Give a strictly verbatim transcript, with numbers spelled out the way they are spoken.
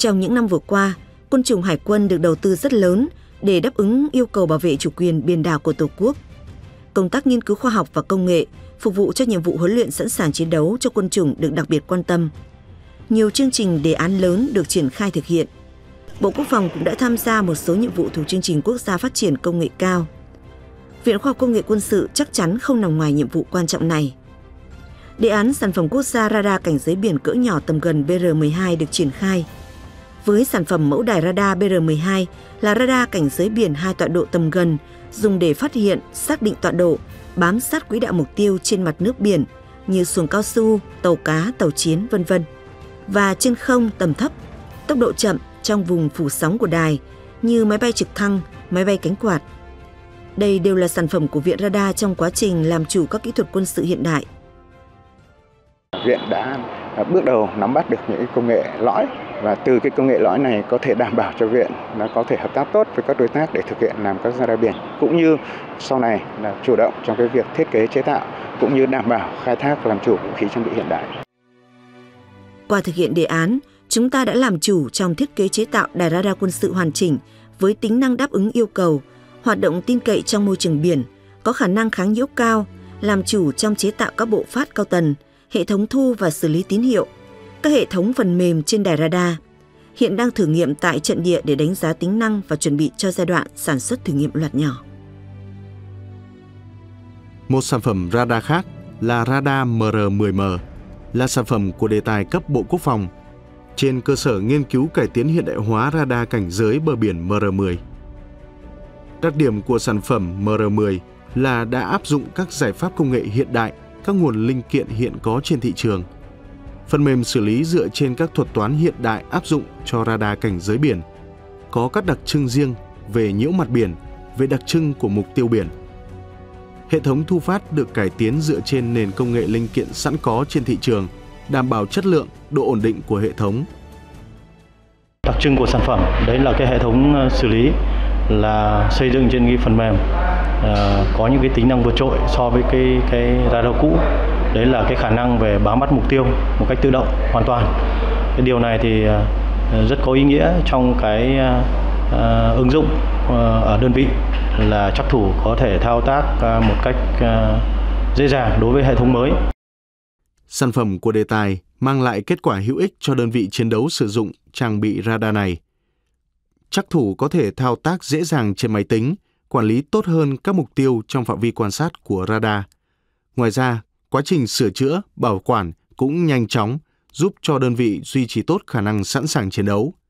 Trong những năm vừa qua, quân chủng hải quân được đầu tư rất lớn để đáp ứng yêu cầu bảo vệ chủ quyền biển đảo của Tổ quốc. Công tác nghiên cứu khoa học và công nghệ phục vụ cho nhiệm vụ huấn luyện sẵn sàng chiến đấu cho quân chủng được đặc biệt quan tâm. Nhiều chương trình đề án lớn được triển khai thực hiện. Bộ Quốc phòng cũng đã tham gia một số nhiệm vụ thuộc chương trình quốc gia phát triển công nghệ cao. Viện Khoa học Công nghệ Quân sự chắc chắn không nằm ngoài nhiệm vụ quan trọng này. Đề án sản phẩm quốc gia radar cảnh giới biển cỡ nhỏ tầm gần B R mười hai được triển khai. Với sản phẩm mẫu đài radar B R mười hai là radar cảnh giới biển hai tọa độ tầm gần, dùng để phát hiện, xác định tọa độ, bám sát quỹ đạo mục tiêu trên mặt nước biển như xuồng cao su, tàu cá, tàu chiến, vân vân và trên không tầm thấp, tốc độ chậm trong vùng phủ sóng của đài như máy bay trực thăng, máy bay cánh quạt. Đây đều là sản phẩm của Viện Radar trong quá trình làm chủ các kỹ thuật quân sự hiện đại. Viện đã bước đầu nắm bắt được những công nghệ lõi và từ cái công nghệ lõi này có thể đảm bảo cho Viện nó có thể hợp tác tốt với các đối tác để thực hiện làm các radar biển, cũng như sau này là chủ động trong cái việc thiết kế chế tạo cũng như đảm bảo khai thác làm chủ vũ khí trang bị hiện đại. Qua thực hiện đề án, chúng ta đã làm chủ trong thiết kế chế tạo đài radar quân sự hoàn chỉnh với tính năng đáp ứng yêu cầu, hoạt động tin cậy trong môi trường biển, có khả năng kháng nhiễu cao, làm chủ trong chế tạo các bộ phát cao tần, hệ thống thu và xử lý tín hiệu, các hệ thống phần mềm trên đài radar. Hiện đang thử nghiệm tại trận địa để đánh giá tính năng và chuẩn bị cho giai đoạn sản xuất thử nghiệm loạt nhỏ. Một sản phẩm radar khác là radar M R mười M, là sản phẩm của đề tài cấp Bộ Quốc phòng, trên cơ sở nghiên cứu cải tiến hiện đại hóa radar cảnh giới bờ biển M R mười. Đặc điểm của sản phẩm M R mười là đã áp dụng các giải pháp công nghệ hiện đại, các nguồn linh kiện hiện có trên thị trường. Phần mềm xử lý dựa trên các thuật toán hiện đại áp dụng cho radar cảnh giới biển, có các đặc trưng riêng về nhiễu mặt biển, về đặc trưng của mục tiêu biển. Hệ thống thu phát được cải tiến dựa trên nền công nghệ linh kiện sẵn có trên thị trường, đảm bảo chất lượng, độ ổn định của hệ thống. Đặc trưng của sản phẩm đấy là cái hệ thống xử lý là xây dựng trên cái phần mềm à, có những cái tính năng vượt trội so với cái cái radar cũ. Đấy là cái khả năng về bám bắt mục tiêu một cách tự động hoàn toàn. Cái điều này thì rất có ý nghĩa trong cái à, ứng dụng à, ở đơn vị là trắc thủ có thể thao tác à, một cách à, dễ dàng đối với hệ thống mới. Sản phẩm của đề tài mang lại kết quả hữu ích cho đơn vị chiến đấu sử dụng trang bị radar này. Trắc thủ có thể thao tác dễ dàng trên máy tính, quản lý tốt hơn các mục tiêu trong phạm vi quan sát của radar. Ngoài ra, quá trình sửa chữa, bảo quản cũng nhanh chóng, giúp cho đơn vị duy trì tốt khả năng sẵn sàng chiến đấu.